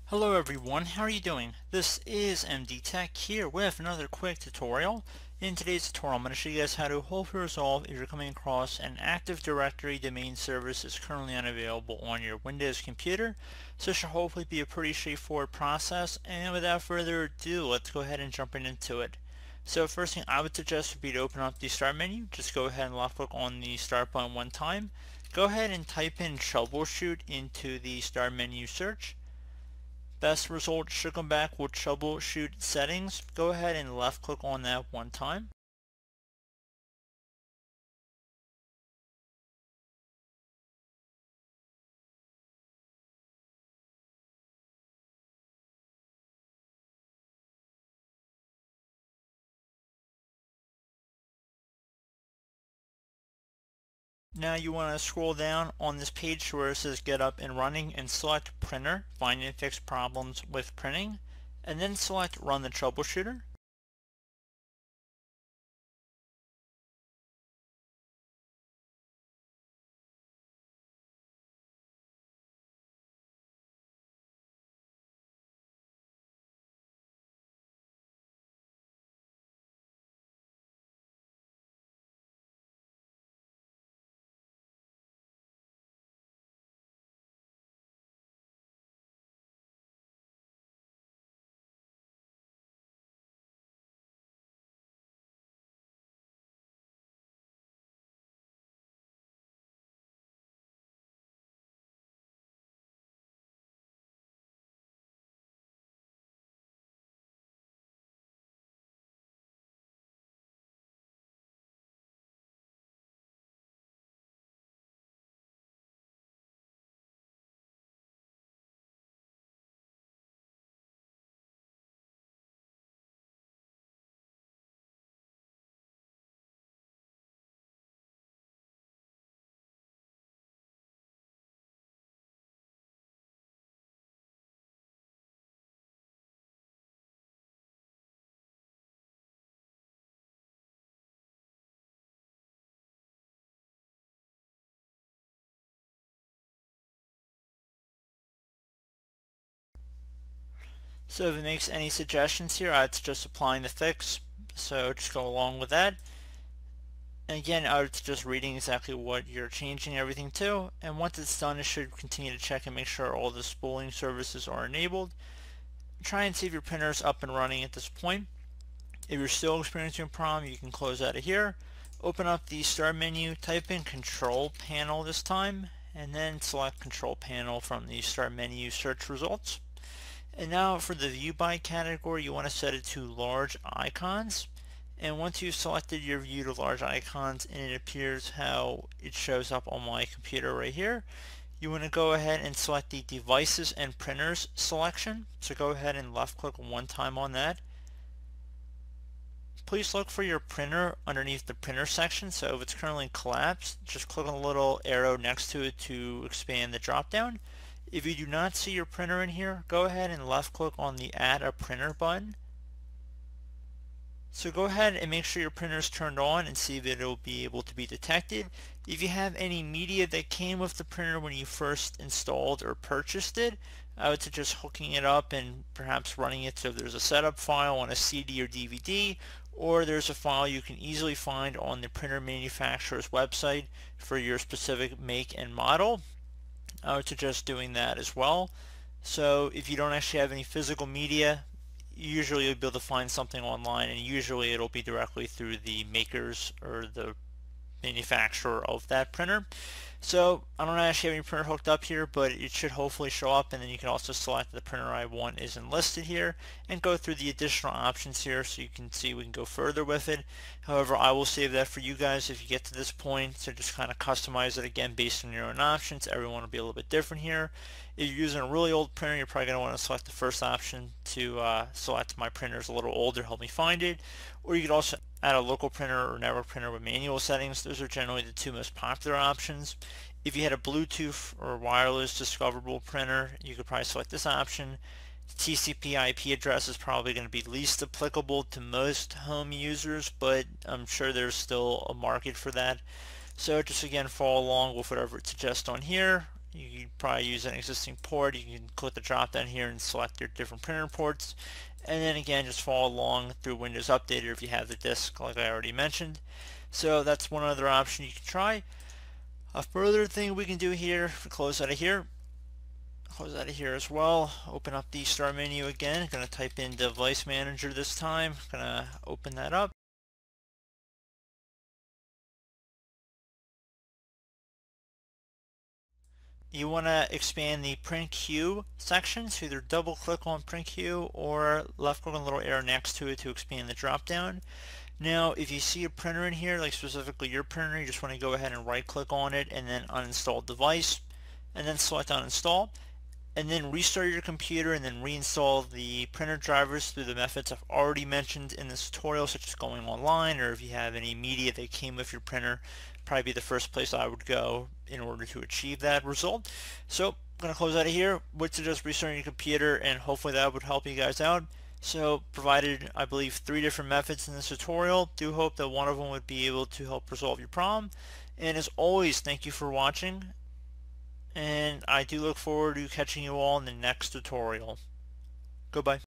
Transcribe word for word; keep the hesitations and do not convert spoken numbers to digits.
Hello everyone, how are you doing? This is M D Tech here with another quick tutorial. In today's tutorial I'm going to show you guys how to hopefully resolve if you're coming across an Active Directory domain service is currently unavailable on your Windows computer. So it should hopefully be a pretty straightforward process, and without further ado, let's go ahead and jump right into it. So first thing I would suggest would be to open up the start menu. Just go ahead and left click on the start button one time. Go ahead and type in troubleshoot into the start menu search. Best result should come back with troubleshoot settings. Go ahead and left click on that one time. Now you want to scroll down on this page where it says get up and running and select printer, find and fix problems with printing, and then select run the troubleshooter. So if it makes any suggestions here, I'd suggest applying the fix. So just go along with that. And again, I would suggest reading exactly what you're changing everything to. And once it's done, it should continue to check and make sure all the spooling services are enabled. Try and see if your printer is up and running at this point. If you're still experiencing a problem, you can close out of here. Open up the start menu, type in control panel this time, and then select control panel from the start menu search results. And now for the view by category, you want to set it to large icons. And once you've selected your view to large icons and it appears how it shows up on my computer right here, you want to go ahead and select the devices and printers selection. So go ahead and left click one time on that. Please look for your printer underneath the printer section. So if it's currently collapsed, just click on the little arrow next to it to expand the drop down. If you do not see your printer in here, go ahead and left click on the add a printer button. So go ahead and make sure your printer is turned on and see that it will be able to be detected. If you have any media that came with the printer when you first installed or purchased it, I would suggest hooking it up and perhaps running it. So if there's a setup file on a C D or D V D, or there's a file you can easily find on the printer manufacturer's website for your specific make and model, I would suggest doing that as well. So if you don't actually have any physical media, usually you'll be able to find something online, and usually it'll be directly through the makers or the manufacturer of that printer. So I don't actually have any printer hooked up here, but it should hopefully show up, and then you can also select the printer I want isn't listed here and go through the additional options here so you can see we can go further with it. However, I will save that for you guys if you get to this point, so just kind of customize it again based on your own options. Everyone will be a little bit different here. If you're using a really old printer, you're probably going to want to select the first option to uh, select my printer is a little older, help me find it. Or you could also add a local printer or network printer with manual settings. Those are generally the two most popular options. If you had a Bluetooth or wireless discoverable printer, you could probably select this option. T C P I P address is probably going to be least applicable to most home users, but I'm sure there's still a market for that. So just again follow along with whatever it suggests on here. You can probably use an existing port. You can click the drop down here and select your different printer ports. And then again, just follow along through Windows Updater if you have the disk, like I already mentioned. So that's one other option you can try. A further thing we can do here, if we close out of here, close out of here as well, open up the start menu again. I'm going to type in Device Manager this time. I'm going to open that up. You want to expand the print queue section, so either double click on print queue or left click on the little arrow next to it to expand the drop down. Now if you see a printer in here, like specifically your printer, you just want to go ahead and right click on it and then uninstall device and then select uninstall, and then restart your computer and then reinstall the printer drivers through the methods I've already mentioned in this tutorial, such as going online, or if you have any media that came with your printer, probably be the first place I would go in order to achieve that result. So I'm going to close out of here. Would suggest restarting your computer, and hopefully that would help you guys out. So provided, I believe, three different methods in this tutorial. Do hope that one of them would be able to help resolve your problem. And as always, thank you for watching, and I do look forward to catching you all in the next tutorial. Goodbye.